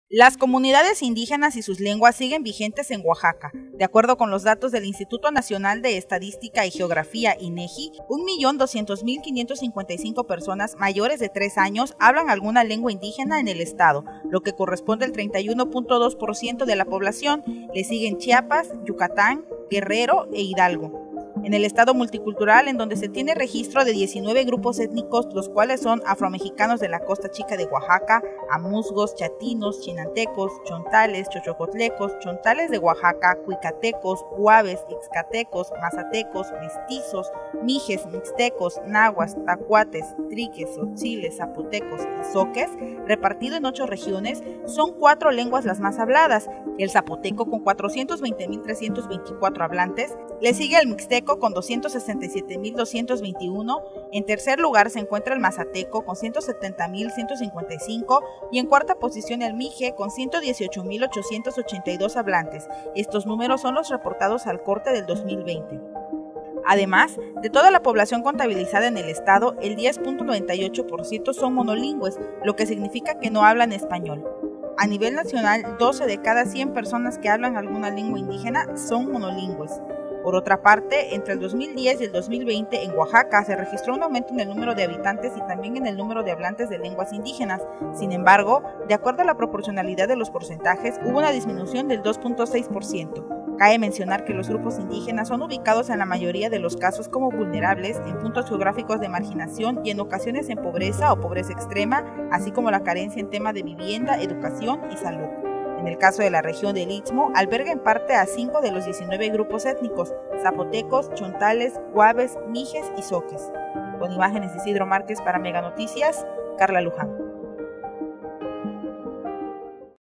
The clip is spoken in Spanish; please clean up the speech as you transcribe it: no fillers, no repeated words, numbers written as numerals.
Las comunidades indígenas y sus lenguas siguen vigentes en Oaxaca. De acuerdo con los datos del Instituto Nacional de Estadística y Geografía, INEGI, 1.200.555 personas mayores de 3 años hablan alguna lengua indígena en el estado, lo que corresponde al 31.2% de la población. Le siguen Chiapas, Yucatán, Guerrero e Hidalgo. En el estado multicultural, en donde se tiene registro de 19 grupos étnicos, los cuales son afromexicanos de la Costa Chica de Oaxaca, amuzgos, chatinos, chinantecos, chontales, chochocotlecos, chontales de Oaxaca, cuicatecos, huaves, ixcatecos, mazatecos, mestizos, mijes, mixtecos, nahuas, tacuates, triques, tzotziles, zapotecos y zoques, repartido en 8 regiones, son 4 lenguas las más habladas: el zapoteco con 420.324 hablantes, le sigue el mixteco con 267.221, en tercer lugar se encuentra el mazateco con 170.155 y en cuarta posición el mije con 118.882 hablantes. Estos números son los reportados al corte del 2020. Además, de toda la población contabilizada en el estado, el 10.98% son monolingües, lo que significa que no hablan español. A nivel nacional, 12 de cada 100 personas que hablan alguna lengua indígena son monolingües. Por otra parte, entre el 2010 y el 2020 en Oaxaca se registró un aumento en el número de habitantes y también en el número de hablantes de lenguas indígenas. Sin embargo, de acuerdo a la proporcionalidad de los porcentajes, hubo una disminución del 2.6%. Cabe mencionar que los grupos indígenas son ubicados en la mayoría de los casos como vulnerables, en puntos geográficos de marginación y en ocasiones en pobreza o pobreza extrema, así como la carencia en tema de vivienda, educación y salud. En el caso de la región del Istmo, alberga en parte a 5 de los 19 grupos étnicos: zapotecos, chontales, huaves, mijes y zoques. Con imágenes de Isidro Márquez para Mega Noticias, Carla Luján.